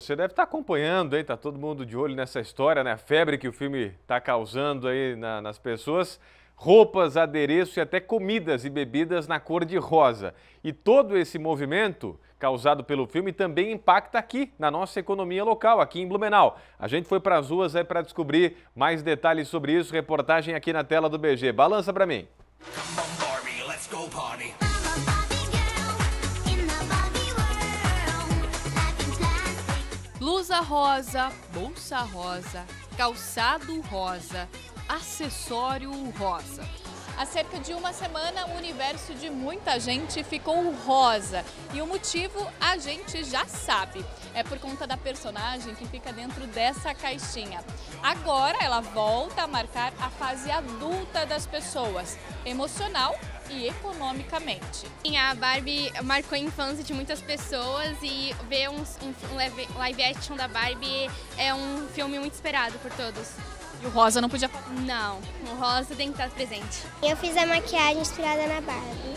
Você deve estar acompanhando, hein? Tá todo mundo de olho nessa história, né? A febre que o filme está causando aí nas pessoas. Roupas, adereço e até comidas e bebidas na cor de rosa. E todo esse movimento causado pelo filme também impacta aqui na nossa economia local, aqui em Blumenau. A gente foi para as ruas aí para descobrir mais detalhes sobre isso. Reportagem aqui na tela do BG. Balança para mim. Blusa rosa, bolsa rosa, calçado rosa, acessório rosa. Há cerca de uma semana, o universo de muita gente ficou rosa. E o motivo a gente já sabe. É por conta da personagem que fica dentro dessa caixinha. Agora ela volta a marcar a fase adulta das pessoas, emocional e economicamente. A Barbie marcou a infância de muitas pessoas e ver um live action da Barbie é um filme muito esperado por todos. E o rosa não podia faltar? Não, o rosa tem que estar presente. Eu fiz a maquiagem inspirada na Barbie,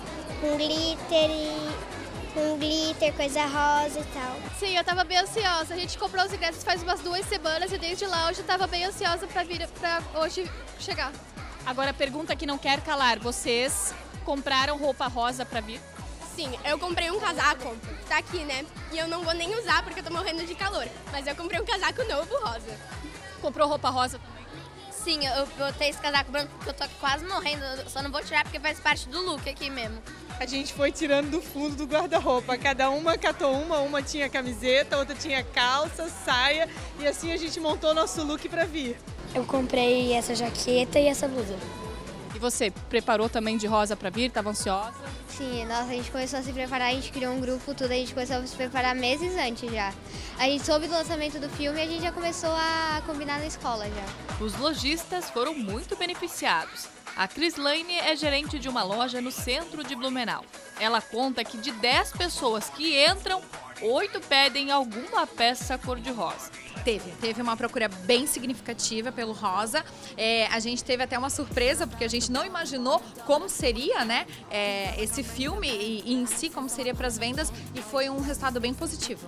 com glitter, coisa rosa e tal. Sim, eu tava bem ansiosa. A gente comprou os ingressos faz umas 2 semanas e desde lá hoje eu tava bem ansiosa pra hoje chegar. Agora a pergunta que não quer calar, vocês compraram roupa rosa pra vir? Sim, eu comprei um casaco, tá aqui, né? E eu não vou nem usar porque eu tô morrendo de calor. Mas eu comprei um casaco novo rosa. Comprou roupa rosa também? Sim, eu botei esse casaco branco porque eu tô quase morrendo. Eu só não vou tirar porque faz parte do look aqui mesmo. A gente foi tirando do fundo do guarda-roupa. Cada uma catou uma tinha camiseta, outra tinha calça, saia. E assim a gente montou nosso look pra vir. Eu comprei essa jaqueta e essa blusa. E você, preparou também de rosa pra vir? Tava ansiosa? Sim, nossa, a gente começou a se preparar, a gente criou um grupo, tudo, a gente começou a se preparar meses antes já. A gente soube do lançamento do filme e a gente já começou a combinar na escola já. Os lojistas foram muito beneficiados. A Crislaine é gerente de uma loja no centro de Blumenau. Ela conta que de 10 pessoas que entram, 8 pedem alguma peça cor-de-rosa. Teve uma procura bem significativa pelo rosa. A gente teve até uma surpresa, porque a gente não imaginou como seria, né, esse filme e em si, como seria para as vendas, e foi um resultado bem positivo.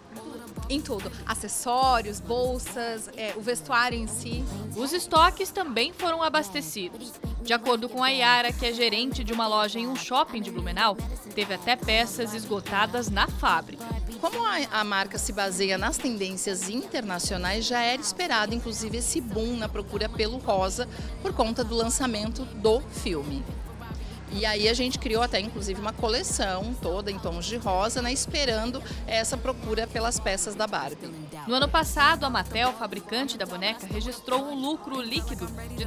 Em tudo, acessórios, bolsas, o vestuário em si. Os estoques também foram abastecidos. De acordo com a Yara, que é gerente de uma loja em um shopping de Blumenau, teve até peças esgotadas na fábrica. Como a marca se baseia nas tendências internacionais, já era esperado, inclusive, esse boom na procura pelo rosa por conta do lançamento do filme. E aí a gente criou até, inclusive, uma coleção toda em tons de rosa, né, esperando essa procura pelas peças da Barbie. No ano passado, a Mattel, fabricante da boneca, registrou um lucro líquido de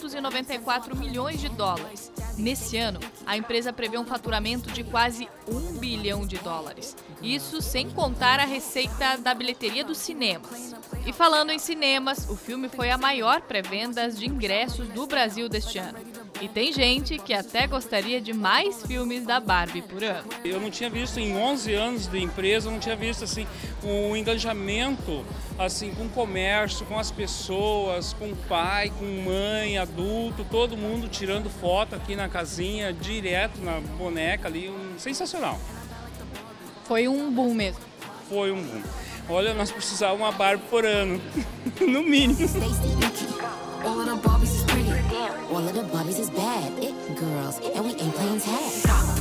394 milhões de dólares. Nesse ano, a empresa prevê um faturamento de quase 1 bilhão de dólares. Isso sem contar a receita da bilheteria dos cinemas. E falando em cinemas, o filme foi a maior pré-vendas de ingressos do Brasil deste ano. E tem gente que até gostaria de mais filmes da Barbie por ano. Eu não tinha visto em 11 anos de empresa, eu não tinha visto assim um engajamento assim com o comércio, com as pessoas, com o pai, com mãe, adulto, todo mundo tirando foto aqui na casinha, direto na boneca ali, sensacional. Foi um boom mesmo. Foi um boom. Olha, nós precisávamos uma Barbie por ano, no mínimo. All of the Barbies is pretty. All of the Barbies is bad. It girls, and we ain't playing tag.